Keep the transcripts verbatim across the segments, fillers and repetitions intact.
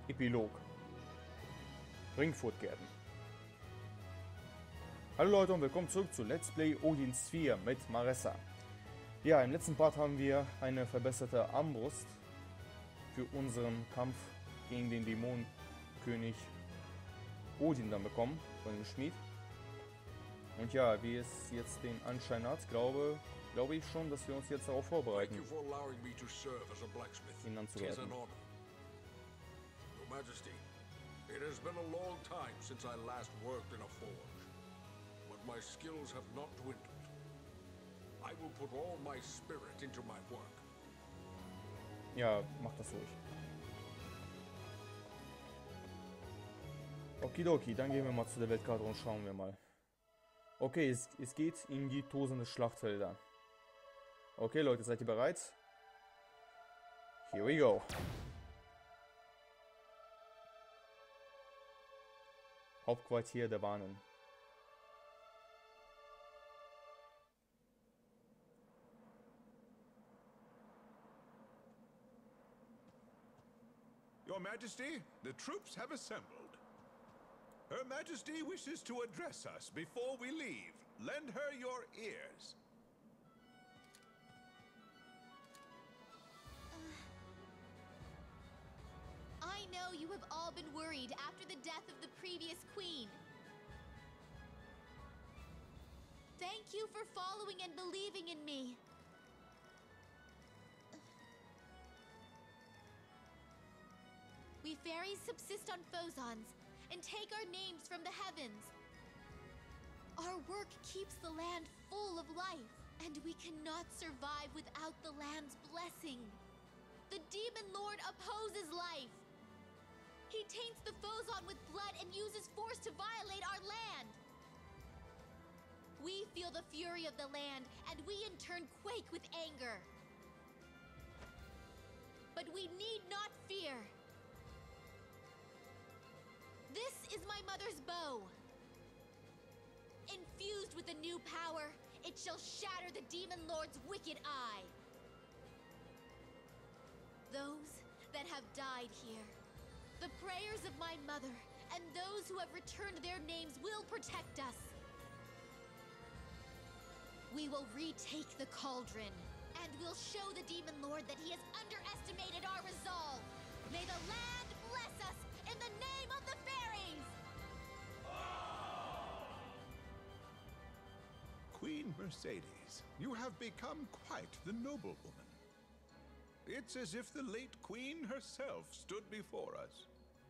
Epilog. Ringfurt-Gärten. Hallo Leute und willkommen zurück zu Let's Play Odin Sphere mit Maressa. Ja, im letzten Part haben wir eine verbesserte Armbrust für unseren Kampf gegen den Dämonenkönig Odin dann bekommen, von dem Schmied. Und ja, wie es jetzt den Anschein hat, glaube, glaube ich schon, dass wir uns jetzt darauf vorbereiten, ihn anzuwerfen. Your Majesty, it has been a long time since I last worked in a forge, but my skills have not dwindled. I will put all my spirit into my work. Ja, mach das ruhig. Okidoki, dann gehen wir mal zu der Weltkarte und schauen wir mal. Okay, es, es geht in die tosende Schlachtfelder. Okay, Leute, seid ihr bereit? Here we go. Hauptquartier der Bahnen. Your Majesty, the troops have assembled. Her Majesty wishes to address us before we leave. Lend her your ears. I know you have all been worried after the death of the previous queen. Thank you for following and believing in me. We fairies subsist on phosons and take our names from the heavens. Our work keeps the land full of life, and we cannot survive without the land's blessing. The Demon Lord opposes life. He taints the Phozon with blood and uses force to violate our land. We feel the fury of the land, and we in turn quake with anger. But we need not fear. This is my mother's bow. Infused with a new power, it shall shatter the Demon Lord's wicked eye. Those that have died here, the prayers of my mother, and those who have returned their names will protect us. We will retake the cauldron, and we'll show the Demon Lord that he has underestimated our resolve. May the land bless us in the name of the fairies! Queen Mercedes, you have become quite the noblewoman. It's as if the late queen herself stood before us.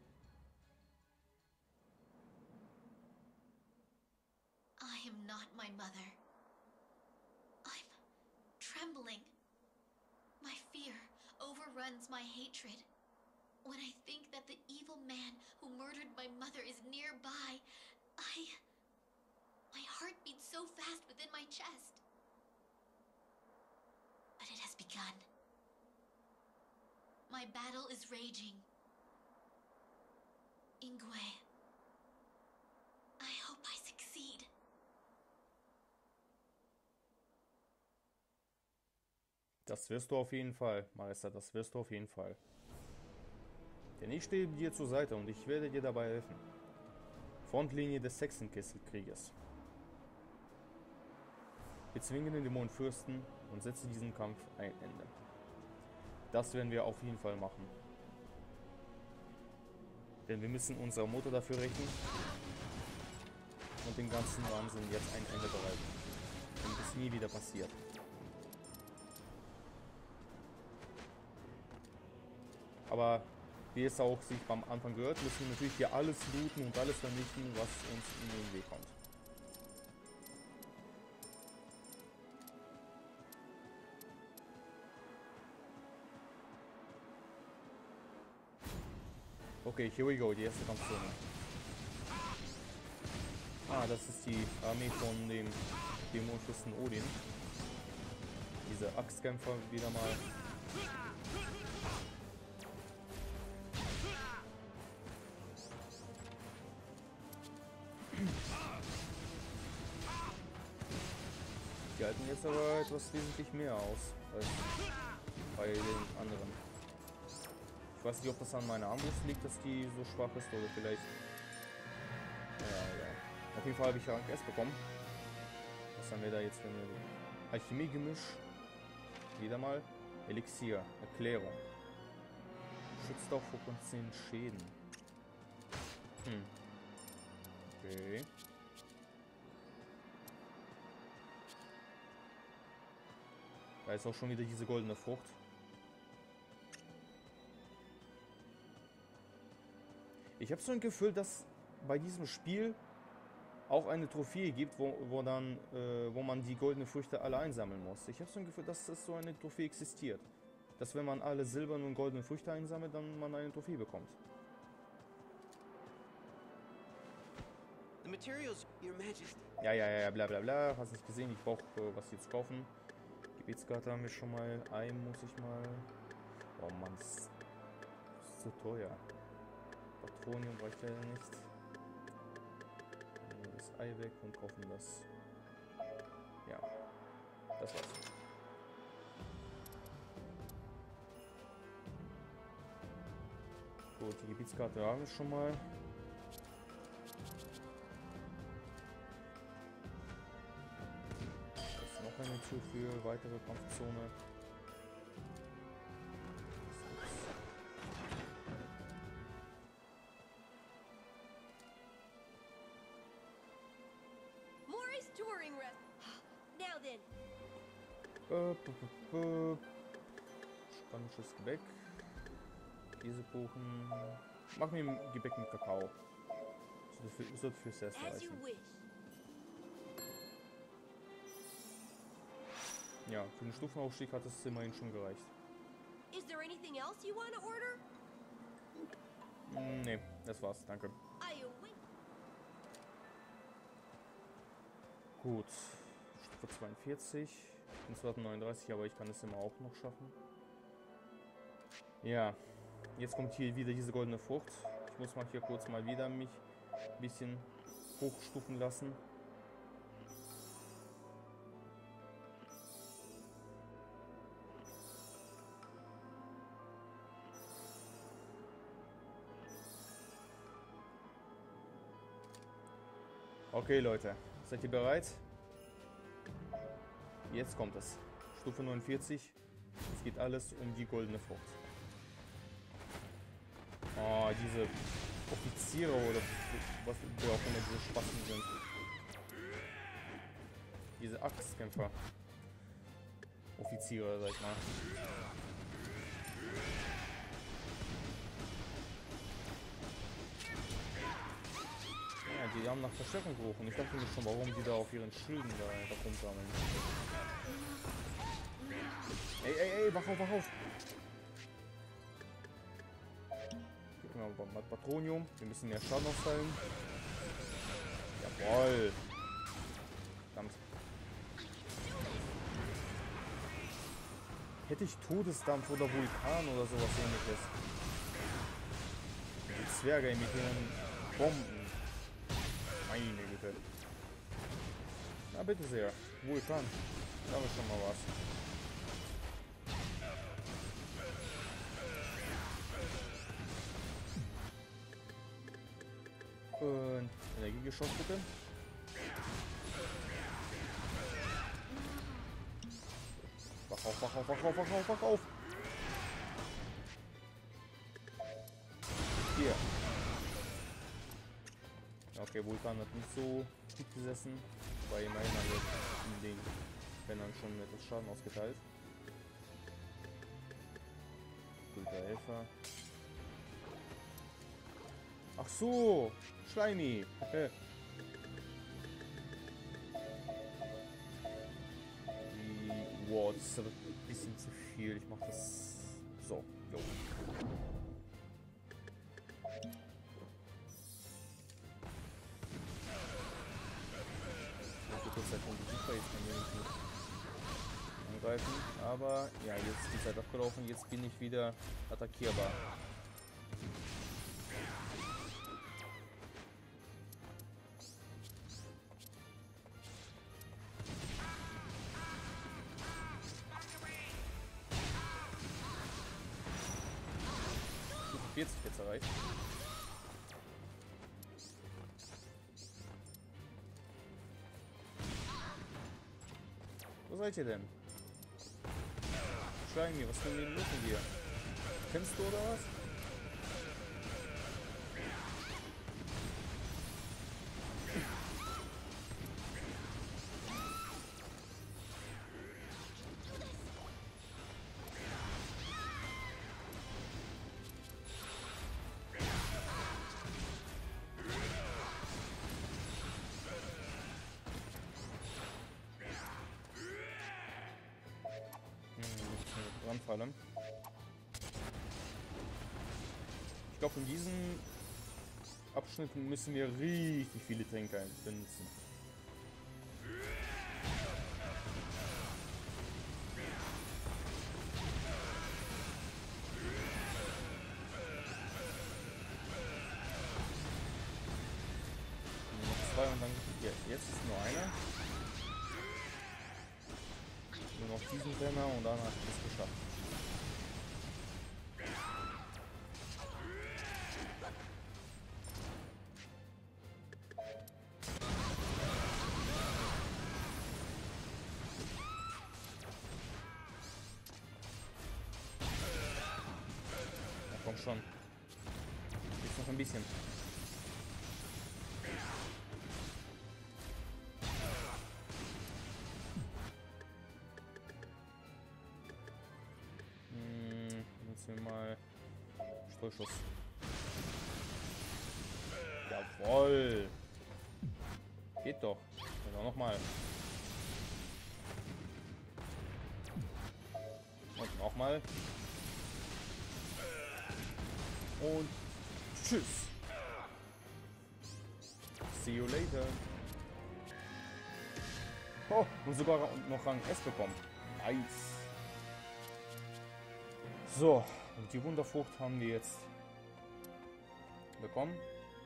I am not my mother. I'm trembling. My fear overruns my hatred. When I think that the evil man who murdered my mother is nearby, I... my heart beats so fast within my chest. But it has begun. My battle is raging. Ingwe, I hope I succeed. Das wirst du auf jeden Fall, Marissa, das wirst du auf jeden Fall. Denn ich stehe dir zur Seite und ich werde dir dabei helfen. Frontlinie des Hexenkesselkrieges. Bezwinge den Dämonenfürsten und setze diesen Kampf ein Ende. Das werden wir auf jeden Fall machen. Denn wir müssen unsere Mutter dafür rächen und den ganzen Wahnsinn jetzt ein Ende bereiten. Damit es nie wieder passiert. Aber wie es auch sich beim Anfang gehört, müssen wir natürlich hier alles looten und alles vernichten, was uns in den Weg kommt. Okay, here we go, die erste Kampfzone. Ah, das ist die Armee von dem Dämonenfürsten Odin. Diese Axtkämpfer wieder mal. Die halten jetzt aber etwas wesentlich mehr aus als bei den anderen. Ich weiß nicht, ob das an meiner Armbrust liegt, dass die so schwach ist, oder vielleicht... Ja, ja. Auf jeden Fall habe ich Rang S bekommen. Was haben wir da jetzt für eine Alchemie-Gemisch? Wieder mal. Elixier. Erklärung. Schützt auch vor konstanten Schäden. Hm. Okay. Da ist auch schon wieder diese goldene Frucht. Ich habe so ein Gefühl, dass bei diesem Spiel auch eine Trophäe gibt, wo, wo, dann, äh, wo man die goldenen Früchte alle einsammeln muss. Ich habe so ein Gefühl, dass das so eine Trophäe existiert. Dass wenn man alle silbernen und goldenen Früchte einsammelt, dann man eine Trophäe bekommt. The materials, Your Majesty. Ja, ja, ja, bla bla bla. Hast nicht gesehen, ich brauche äh, was jetzt kaufen. Gebetskarte haben wir schon mal. Ei muss ich mal. Oh Mann, das ist zu teuer. Patronium reicht leider nicht. Nehmen wir das Ei weg und kaufen das. Ja, das war's. Gut, die Gebietskarte haben wir schon mal. Das ist noch eine Tür für weitere Kampfzone. Morris touring rest. Now then, Äh, p- p- p- Spanisches Gebäck. Käsekuchen. Mach mir ein Gebäck mit Kakao. Das wird für, das wird fürs Erste as you reichen. wish. Ja, für den Stufenaufstieg hat es immerhin schon gereicht. Is there anything else you want to order? Mm, nee, das war's, danke. I await. Gut. Stufe zweiundvierzig. Ich bin zwar neununddreißig, aber ich kann es immer auch noch schaffen. Ja. Jetzt kommt hier wieder diese goldene Frucht. Ich muss mal hier kurz mal wieder mich ein bisschen hochstufen lassen. Okay, Leute. Seid ihr bereit? Jetzt kommt es. Stufe neunundvierzig. Es geht alles um die goldene Frucht. Oh, diese Offiziere oder was wer auch immer diese Spasten sind. Diese Axtkämpfer. Offiziere, sag ich mal. Ja, die haben nach Verstärkung gerufen. Ich dachte mir schon, warum die da auf ihren Schilden da, da rumsammeln. Ey, ey, ey, wach auf, wach auf! Gib mir mal Patronium. Wir müssen mehr Schaden austeilen. Jawoll! Verdammt. Hätte ich Todesdampf oder Vulkan oder sowas ähnliches. Die Zwerge mit ihren Bomben. Meine Güte. Na bitte sehr. Vulkan. Da haben wir schon mal was. Und Energiegeschoss bitte. Wach auf, wach auf, wach auf, wach auf, wach auf. Hier. Okay, Vulkan hat nicht so gut gesessen. Wobei immerhin haben wir in den Männern schon etwas Schaden ausgeteilt. Guter Helfer. Ach so, Schleimi. Die, wow, das ist aber ein bisschen zu viel. Ich mach das so. Jo. Jetzt kann ich nicht angreifen, aber ja, jetzt ist die Zeit abgelaufen, jetzt bin ich wieder attackierbar. vierzig jetzt erreicht. Wo seid ihr denn? Schleimi, was können wir denn machen hier? Kennst du oder was? Brandfalle. Ich glaube, in diesen Abschnitten müssen wir richtig viele Tränke benutzen. Noch zwei und dann... Ja, jetzt ist nur einer. Nur noch diesen Renner und dann hat es geschafft. Ja, komm schon. Jetzt noch ein bisschen. Wir mal Streuschuss. Jawohl. Geht doch. Und auch noch mal. Und noch mal. Und tschüss. See you later. Oh, und sogar noch Rang S bekommen. Nice. So, und die Wunderfrucht haben wir jetzt bekommen.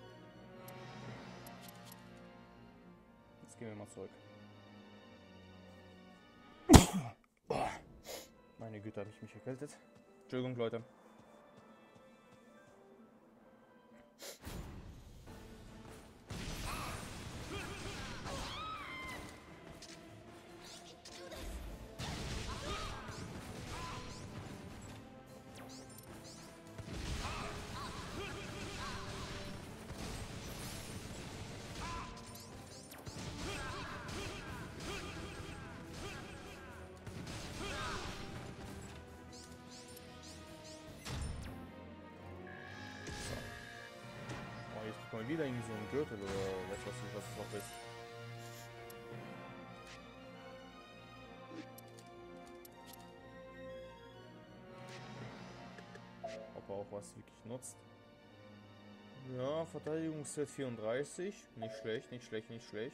Jetzt gehen wir mal zurück. Meine Güte, habe ich mich erkältet. Entschuldigung, Leute. Mal wieder irgendwie so ein Gürtel oder weiß was nicht, was es noch ist. Ob er auch was wirklich nutzt. Ja, Verteidigungswert vierunddreißig. Nicht schlecht, nicht schlecht, nicht schlecht.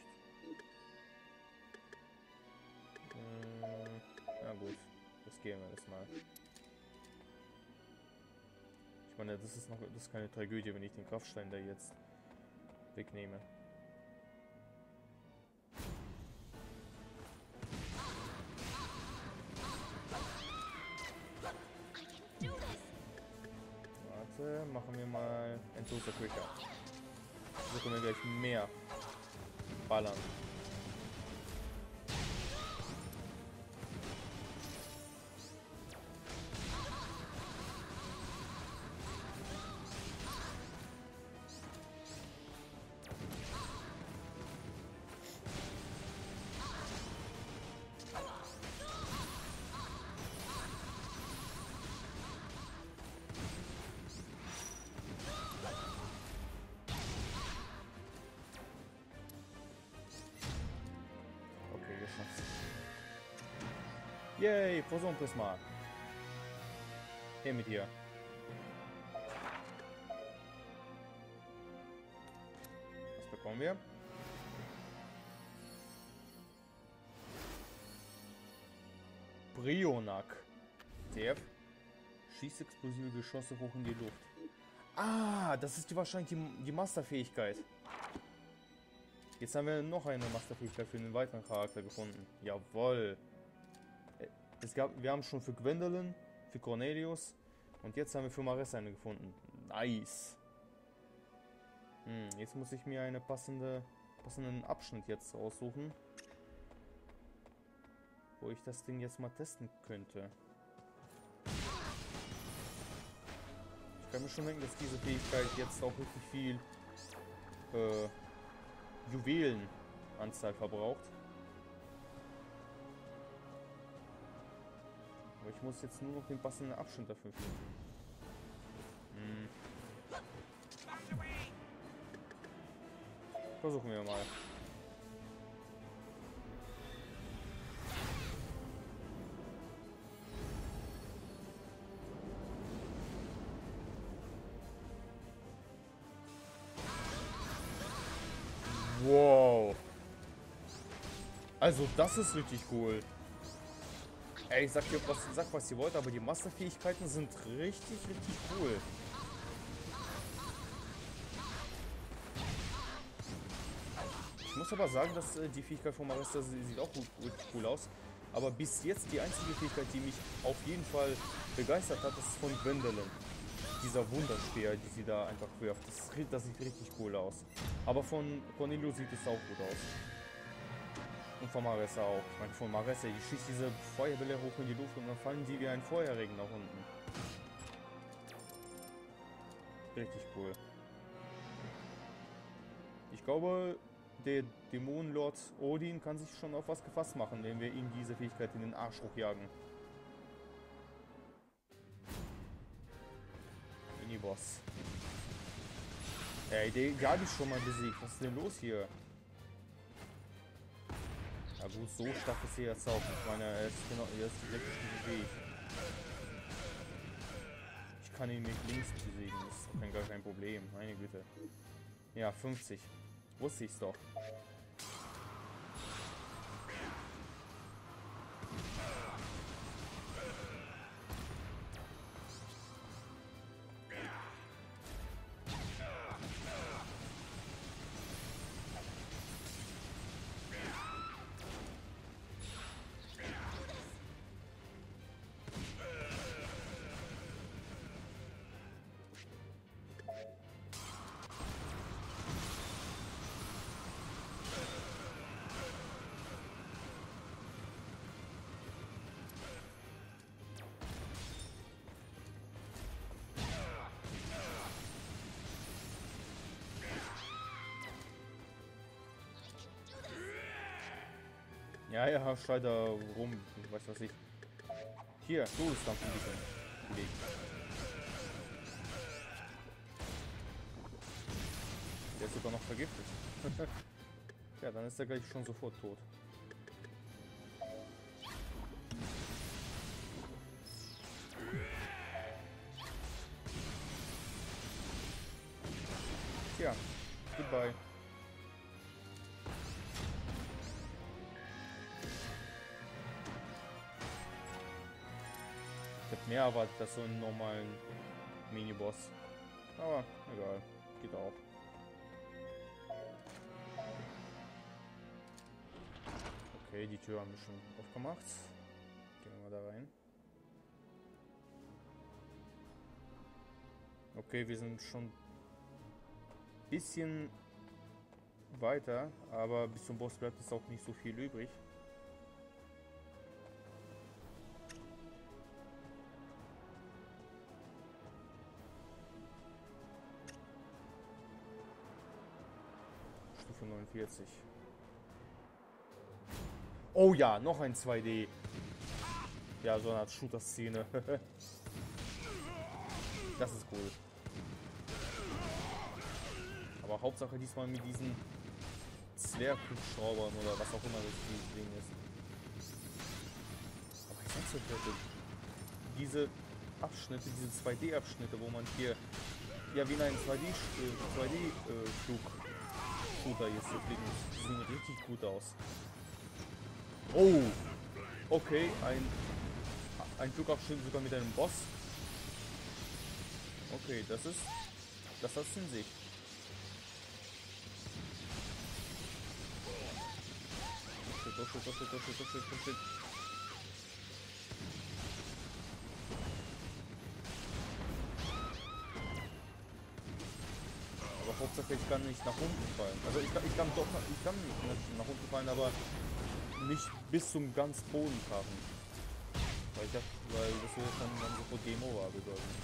Hm, ja gut, das gehen wir das mal. Ich meine, das ist noch das ist keine Tragödie, wenn ich den Kraftstein da jetzt wegnehme. Warte, machen wir mal ein Toaster Quicker. So können wir gleich mehr ballern. Yay, Fusion-Prisma. Hier mit dir. Was bekommen wir? Brionac. T F. Schießt explosive Geschosse hoch in die Luft. Ah, das ist die, wahrscheinlich die, die Masterfähigkeit. Jetzt haben wir noch eine Masterfähigkeit für einen weiteren Charakter gefunden. Jawohl. Es gab, wir haben schon für Gwendolyn, für Cornelius und jetzt haben wir für Marissa eine gefunden. Nice. Hm, jetzt muss ich mir eine passende, passenden Abschnitt jetzt aussuchen, wo ich das Ding jetzt mal testen könnte. Ich kann mir schon denken, dass diese Fähigkeit jetzt auch wirklich viel äh, Juwelenanzahl verbraucht. Aber ich muss jetzt nur noch den passenden Abschnitt dafür finden. Hm. Versuchen wir mal. Wow. Also das ist richtig cool. Ey, ich sag dir, was, sag was ihr wollt, aber die Masterfähigkeiten sind richtig, richtig cool. Ich muss aber sagen, dass äh, die Fähigkeit von Marissa sieht auch gut, gut, cool aus. Aber bis jetzt die einzige Fähigkeit, die mich auf jeden Fall begeistert hat, ist von Gwendolyn. Dieser Wunderspeer, die sie da einfach wirft. Das, das sieht richtig cool aus. Aber von Cornelio sieht es auch gut aus. Und von Marissa auch. Ich meine, von Marissa, die schießt diese Feuerbälle hoch in die Luft und dann fallen die wie ein Feuerregen nach unten. Richtig cool. Ich glaube, der Dämonenlord Odin kann sich schon auf was gefasst machen, wenn wir ihm diese Fähigkeit in den Arsch hochjagen. Miniboss. Ey, die, die habe ich schon mal besiegt. Was ist denn los hier? Ja gut, so stark ist er jetzt auch. Ich meine, er ist genau, er ist direkt wie ich. Ich kann ihn mit links besiegen, das ist kein, gar kein Problem. Meine Güte. Ja, fünfzig. Wusste ich's doch. Ja, ja, schrei da rum, weiß was ich. Hier, Todeskampf ein bisschen gelegt. Der ist sogar noch vergiftet. Ja, dann ist er gleich schon sofort tot. Tja, goodbye. Ich hab mehr erwartet als so einen normalen Miniboss. Aber egal, geht auch. Okay, die Tür haben wir schon aufgemacht. Gehen wir mal da rein. Okay, wir sind schon ein bisschen weiter, aber bis zum Boss bleibt es auch nicht so viel übrig. Stufe neunundvierzig. Oh ja, noch ein zwei D. Ja, so eine Art Shooter-Szene. Das ist cool. Aber Hauptsache diesmal mit diesen Zwerghubschraubern oder was auch immer das Ding ist. Aber ich sag's euch, Leute, diese Abschnitte, diese zwei D-Abschnitte, wo man hier ja wie in einem zwei D-Flug-Shooter jetzt so fliegen muss, die sehen richtig gut aus. Oh, okay, ein, ein Flugabschnitt sogar mit einem Boss. Okay, das ist, das hat in sich. Oh shit, oh shit, oh shit, oh shit, oh shit, oh shit. Hauptsache ich kann nicht nach unten fallen. Also ich, kann- ich kann doch, ich kann nicht nach unten fallen, aber nicht bis zum ganz Boden krachen. Weil, ich hab, weil das so schon dann sofort Game Over bedeutet.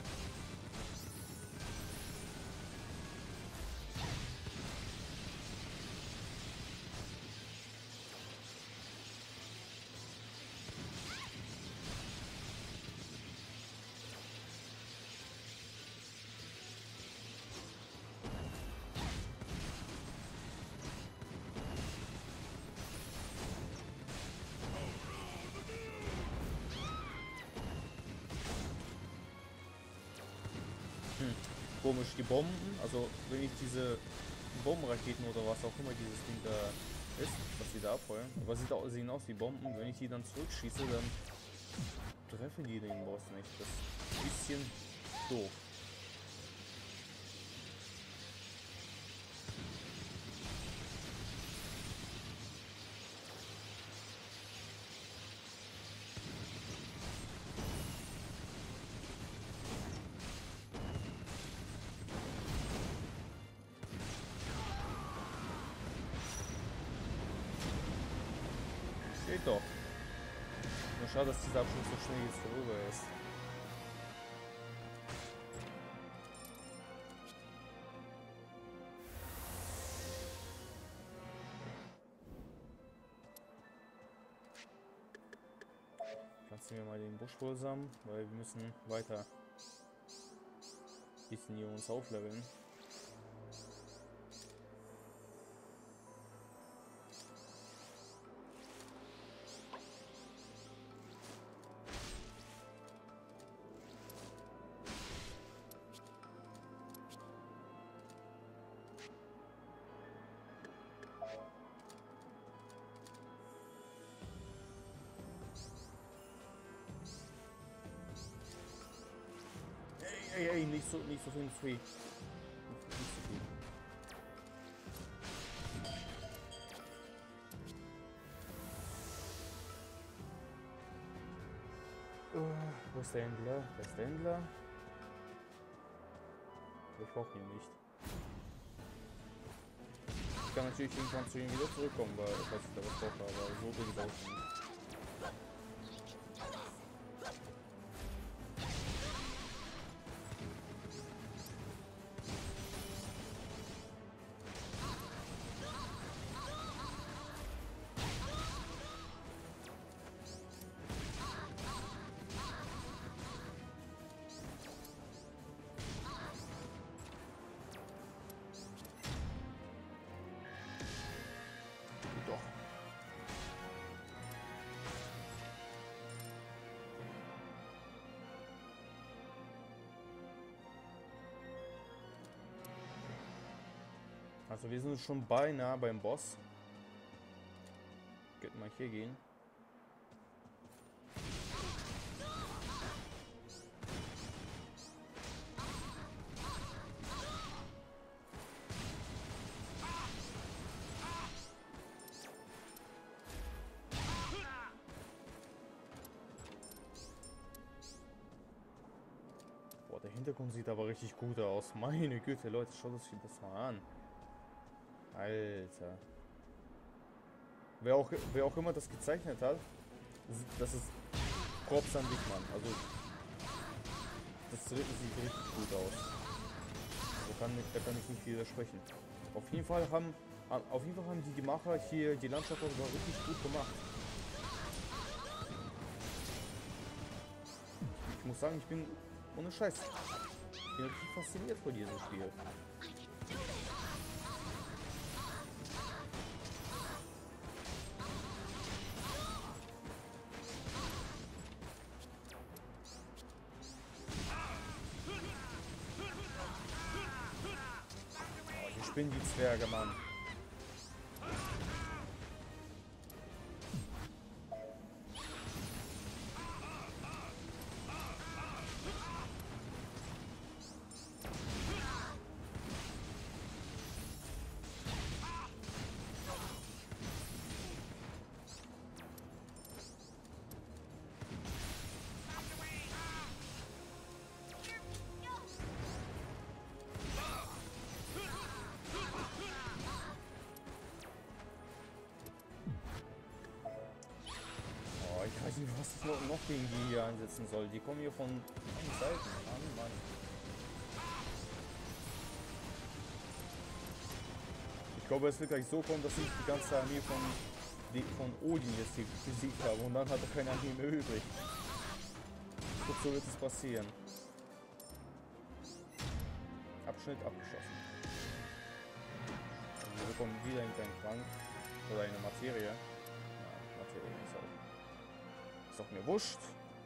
Komisch, die Bomben, also wenn ich diese Bombenraketen oder was auch immer dieses Ding da ist, was die da abfeuern, aber sieht auch, sehen aus wie Bomben, wenn ich die dann zurückschieße, dann treffen die den Boss nicht. Das ist ein bisschen doof. Geht doch. Nur schade, dass dieser Abschnitt so schnell jetzt vorüber ist. Pflanzen wir mal den Buschwohlsamen, weil wir müssen weiter ein bisschen hier uns aufleveln. Ey, ey, nicht so, nicht so viel free. Nicht, nicht so viel. Uh, wo ist der Händler? Wer ist der Händler? Ich brauche ihn nicht. Ich kann natürlich irgendwann zu ihm wieder zurückkommen, weil ich weiß nicht, was ich brauche, aber so bin ich auch nicht. Doch. Also wir sind schon beinahe beim Boss. Geht mal hier gehen. Boah, der Hintergrund sieht aber richtig gut aus. Meine Güte, Leute, schaut euch das mal an. Alter. Wer auch, wer auch immer das gezeichnet hat, das ist Props an dich, Mann. Also, das sieht richtig gut aus. Da kann ich, da kann ich nicht widersprechen. Auf jeden Fall haben, auf jeden Fall haben die, die Macher hier die Landschaft auch richtig gut gemacht. Ich muss sagen, ich bin ohne Scheiß. Ich bin richtig fasziniert von diesem Spiel. Ich bin die Zwerge, Mann. noch gegen die hier einsetzen soll. Die kommen hier von allen Seiten. Mann, Mann. Ich glaube, es wird gleich so kommen, dass ich die ganze Armee von, die, von Odin jetzt hier besiegt habe. Und dann hat er keine Armee mehr übrig. Ich glaube, so wird es passieren. Abschnitt abgeschlossen. Also wir bekommen wieder einen Trank. Oder eine Materie. Ja, Materie ist auch. Ist auch mir wurscht.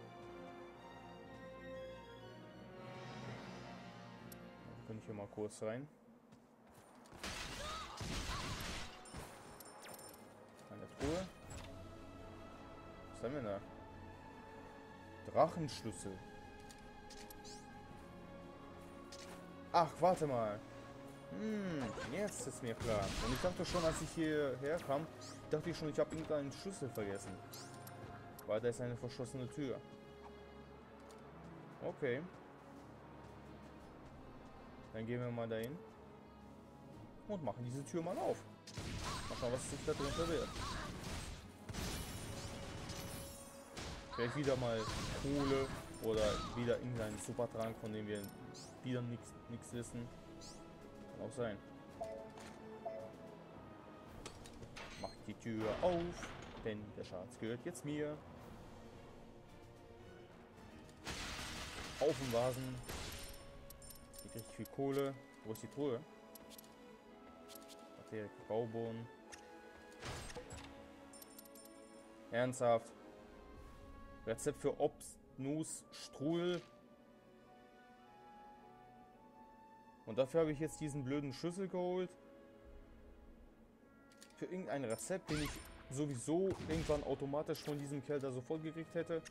Dann kann ich hier mal kurz rein. Eine Truhe. Was haben wir da? Drachenschlüssel. Ach, warte mal. Hm, jetzt ist mir klar. Und ich dachte schon, als ich hierher kam, dachte ich schon, ich habe irgendeinen Schlüssel vergessen. Weil da ist eine verschlossene Tür. Okay. Dann gehen wir mal dahin. Und machen diese Tür mal auf. Mal schauen, was sich da drin verwehrt. Vielleicht wieder mal Kohle oder wieder irgendein Supertrank, von dem wir wieder nichts wissen. Kann auch sein. Macht die Tür auf, denn der Schatz gehört jetzt mir. Auf dem Vasen. Gibt richtig viel Kohle. Wo ist die Truhe? Materie, Kakaobohnen. Ernsthaft. Rezept für Obst, Nuss, Strudel. Und dafür habe ich jetzt diesen blöden Schlüssel geholt. Für irgendein Rezept, den ich sowieso irgendwann automatisch von diesem Kerl da sofort gekriegt hätte.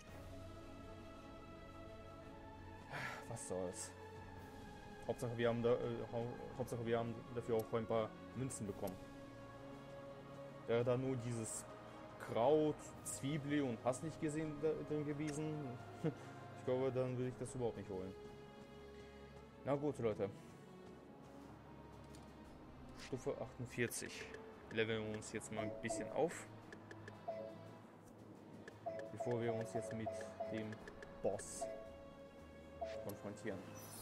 Was soll's. Hauptsache wir haben da, äh, Hauptsache wir haben dafür auch ein paar Münzen bekommen. Wäre da nur dieses Kraut, Zwiebel und hast nicht gesehen da, drin gewesen. Ich glaube, dann würde ich das überhaupt nicht holen. Na gut, Leute. Stufe achtundvierzig. Leveln wir uns jetzt mal ein bisschen auf. Bevor wir uns jetzt mit dem Boss konfrontieren.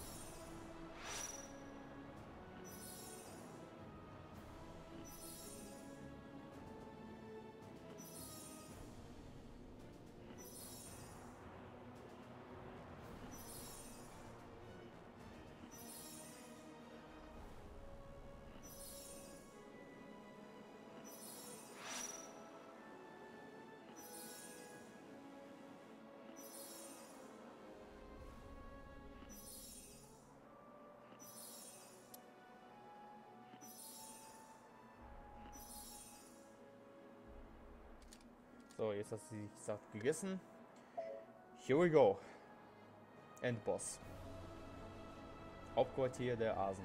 So, jetzt hast du die Saft gegessen. Here we go. Endboss. Hauptquartier der Asen.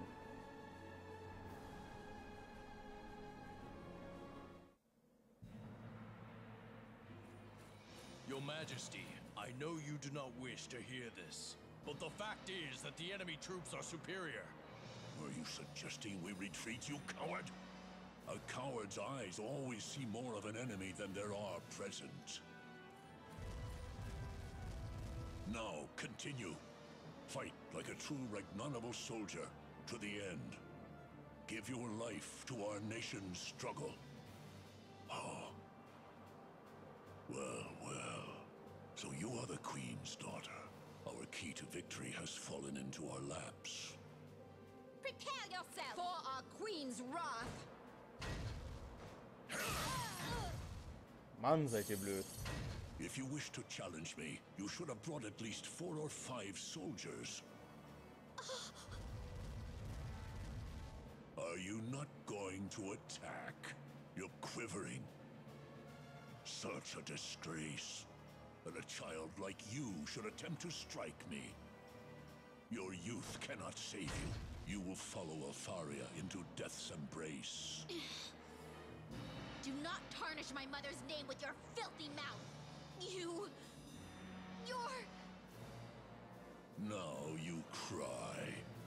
Your Majesty, I know you do not wish to hear this, but the fact is that the enemy troops are superior. Were you suggesting we retreat, you coward? A coward's eyes always see more of an enemy than there are present. Now, continue. Fight like a true Ragnarable soldier to the end. Give your life to our nation's struggle. Oh. Well, well. So you are the Queen's daughter. Our key to victory has fallen into our laps. Prepare yourself for our queen's wrath. Mann, seid ihr blöd. If you wish to challenge me, you should have brought at least four or five soldiers. Are you not going to attack? You're quivering. Such a disgrace. That a child like you should attempt to strike me. Your youth cannot save you. You will follow Alfaria into death's embrace. Do not tarnish my mother's name with your filthy mouth. You... You're... Now you cry.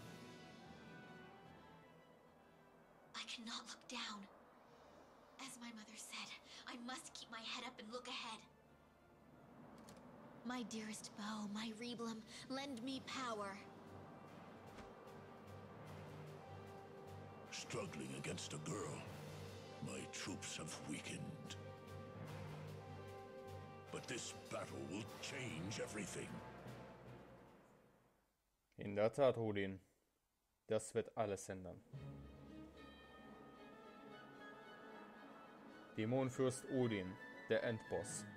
I cannot look down. As my mother said, I must keep my head up and look ahead. My dearest bow, my Reblem, lend me power. Struggling against a girl, my troops have weakened. But this battle will change everything. In der Tat, Odin. Das wird alles ändern. Dämonenfürst Odin, der Endboss.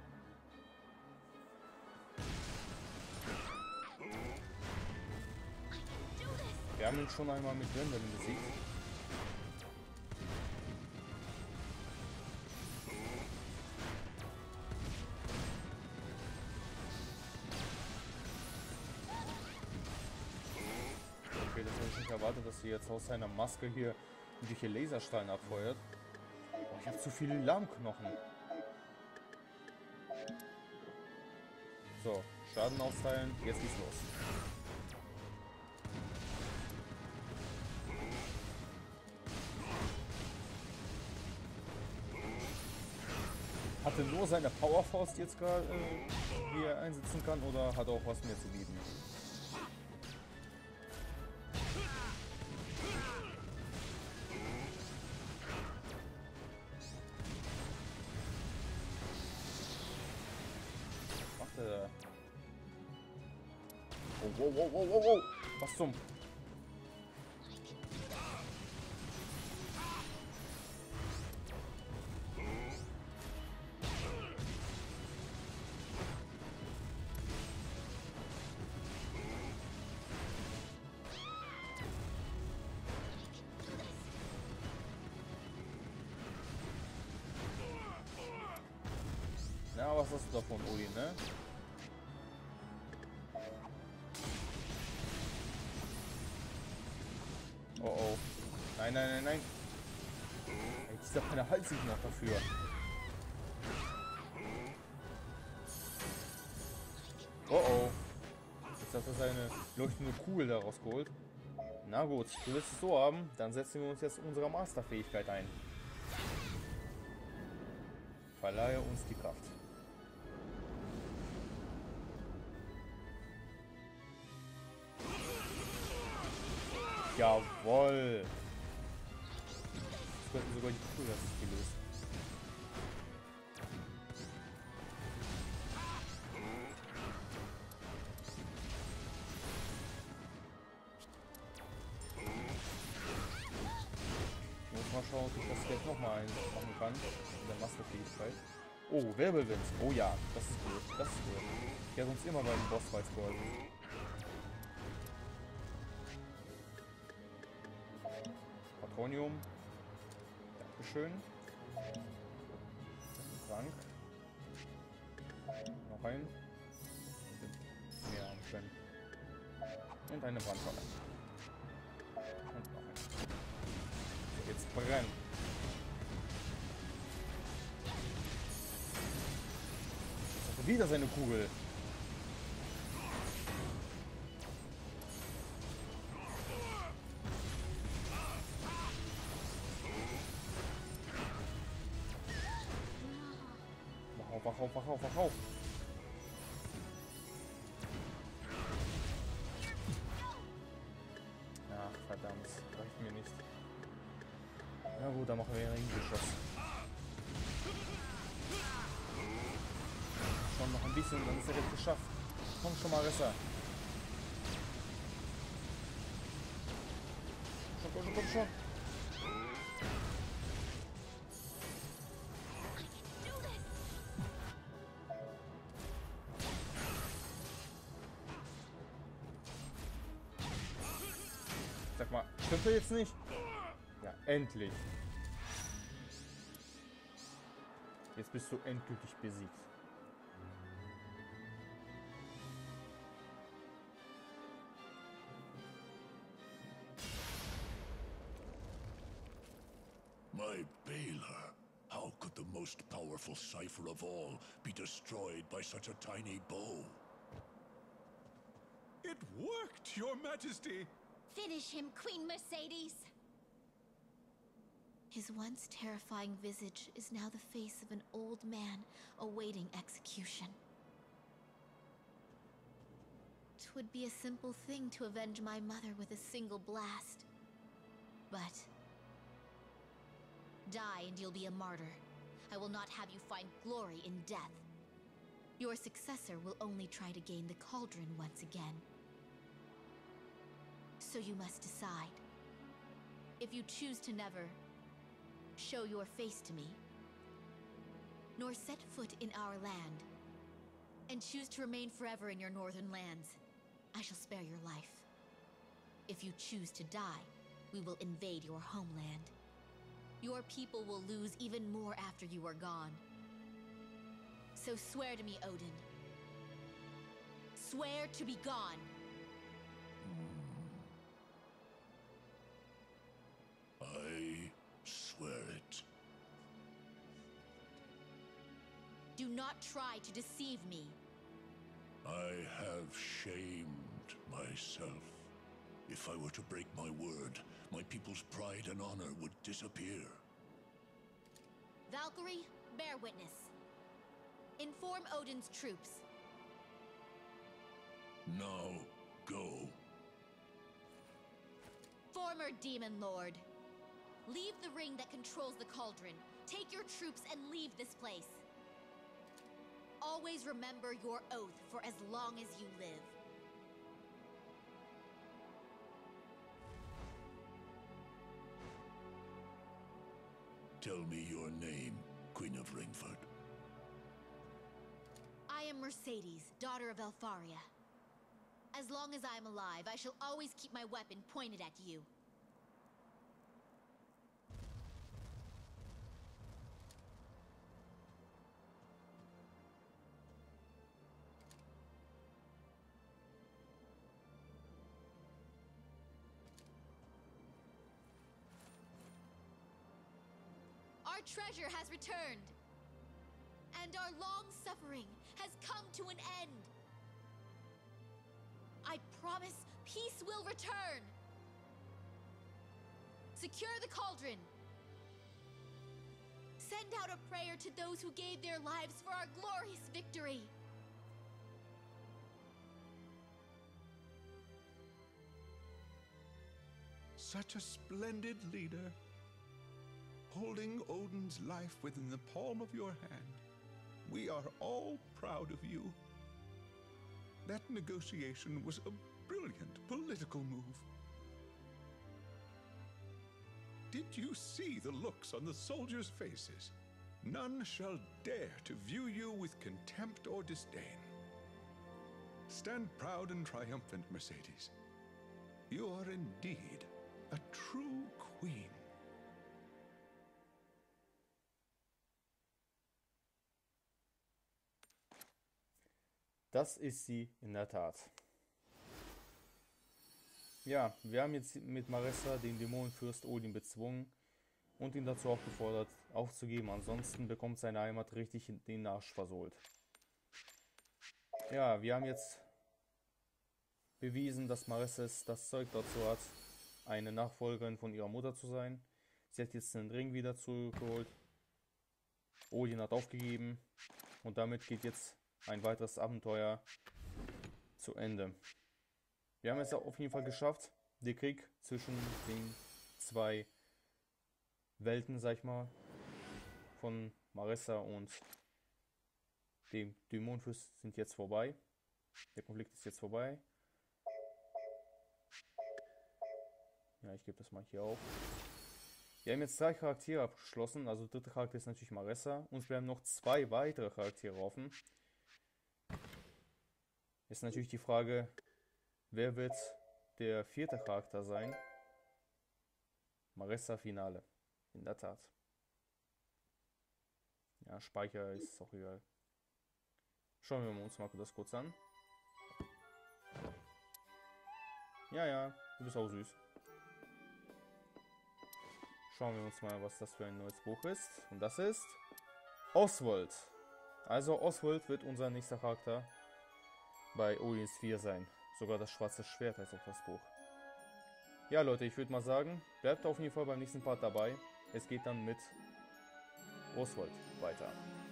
Wir haben ihn schon einmal mit Gwendolen besiegt. Okay, das hätte ich nicht erwartet, dass sie jetzt aus seiner Maske hier irgendwelche Laserstrahlen abfeuert. Oh, ich habe zu viele Lammknochen. So, Schaden austeilen, jetzt geht's los. Hatte nur seine Powerfaust jetzt gerade, äh, die er einsetzen kann, oder hat er auch was mehr zu bieten? Was macht er da? Oh, wow, wow, wow, wow, wow. Was zum? Ja, was hast du davon, Odin, ne? Oh oh. Nein, nein, nein, nein. Jetzt ist doch keine Hals sich noch dafür. Oh oh. Jetzt hat er seine leuchtende Kugel daraus geholt. Na gut, du willst es so haben, dann setzen wir uns jetzt unserer Masterfähigkeit ein. Verleihe uns die Kraft. Jawohl! Das könnten sogar die Kugel hat sich gelöst. Ich muss mal schauen, ob ich das jetzt nochmal machen kann. In der Masterfähigkeit. Oh, Wirbelwind. Oh ja, das ist gut. Das ist gut. Die hat uns immer bei den Bossfights geholfen. Patronium. Dankeschön. Trank. Noch ein. Mehr haben können. Und eine Brandfalle. Und noch ein. So, jetzt brennen. Jetzt hat er wieder seine Kugel. Wach auf, wach auf, wach auf. Ach, verdammt. Reicht mir nicht. Na gut, dann machen wir ein Geschoss. Schon noch ein bisschen, dann ist er jetzt geschafft. Komm schon mal, Ressa. Komm, komm, komm, schon. Sag mal, stimmt er jetzt nicht? Ja, endlich. Jetzt bist du endgültig besiegt. My Baylor, how could the most powerful cipher of all be destroyed by such a tiny bow? It worked, Your Majesty! Finish him, Queen Mercedes! His once terrifying visage is now the face of an old man awaiting execution. would be a simple thing to avenge my mother with a single blast. But die and you'll be a martyr. I will not have you find glory in death. Your successor will only try to gain the cauldron once again. So you must decide. If you choose to never show your face to me, nor set foot in our land, and choose to remain forever in your northern lands, I shall spare your life. If you choose to die, we will invade your homeland. Your people will lose even more after you are gone. So swear to me, Odin. Swear to be gone. I swear it. Do not try to deceive me. I have shamed myself. If I were to break my word, my people's pride and honor would disappear. Valkyrie, bear witness. Inform Odin's troops. Now, go. Former Demon Lord. Leave the ring that controls the cauldron. Take your troops and leave this place. Always remember your oath for as long as you live. Tell me your name, Queen of Ringford. I am Mercedes, daughter of Elfaria. As long as I am alive, I shall always keep my weapon pointed at you. Our treasure has returned, and our long suffering has come to an end. I promise peace will return. Secure the cauldron. Send out a prayer to those who gave their lives for our glorious victory. Such a splendid leader, holding Odin's life within the palm of your hand. We are all proud of you. That negotiation was a brilliant political move. Did you see the looks on the soldiers' faces? None shall dare to view you with contempt or disdain. Stand proud and triumphant, Mercedes. You are indeed a true queen. Das ist sie in der Tat. Ja, wir haben jetzt mit Maressa den Dämonenfürst Odin bezwungen und ihn dazu auch gefordert, aufzugeben. Ansonsten bekommt seine Heimat richtig den Arsch versohlt. Ja, wir haben jetzt bewiesen, dass Maressa das Zeug dazu hat, eine Nachfolgerin von ihrer Mutter zu sein. Sie hat jetzt den Ring wieder zurückgeholt. Odin hat aufgegeben und damit geht jetzt ein weiteres Abenteuer zu Ende. Wir haben es auf jeden Fall geschafft, den Krieg zwischen den zwei Welten, sag ich mal, von Maressa und dem Dämonenfürst sind jetzt vorbei. Der Konflikt ist jetzt vorbei. Ja, ich gebe das mal hier auf. Wir haben jetzt drei Charaktere abgeschlossen, also der dritte Charakter ist natürlich Maressa. Und wir haben noch zwei weitere Charaktere offen. Ist natürlich die Frage, wer wird der vierte Charakter sein? Maressa Finale. In der Tat. Ja, Speicher ist auch egal. Schauen wir uns mal das kurz an. Ja, ja, du bist auch süß. Schauen wir uns mal, was das für ein neues Buch ist. Und das ist Oswald. Also Oswald wird unser nächster Charakter bei Odin vier sein. Sogar das schwarze Schwert heißt auch das Buch. Ja Leute, ich würde mal sagen, bleibt auf jeden Fall beim nächsten Part dabei. Es geht dann mit Oswald weiter.